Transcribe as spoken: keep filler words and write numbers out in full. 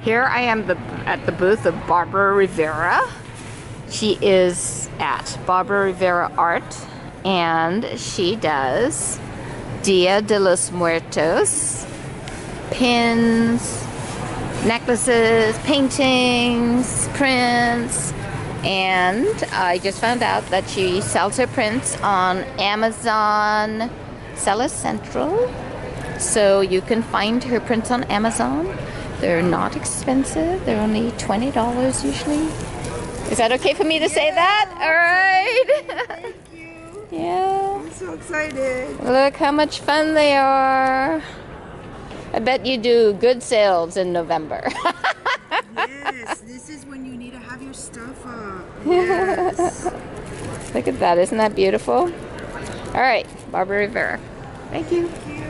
Here I am the, at the booth of Barbara Rivera. She is at Barbara Rivera Art, and she does Dia de los Muertos, pins, necklaces, paintings, prints, and I just found out that she sells her prints on Amazon Seller Central. So you can find her prints on Amazon. They're not expensive. They're only twenty dollars usually. Is that okay for me to yeah, say that? All right. Thank you. Yeah. I'm so excited. Look how much fun they are. I bet you do good sales in November. Yes, this is when you need to have your stuff up. Yes. Look at that. Isn't that beautiful? All right, Barbara Rivera. Thank you. Thank you.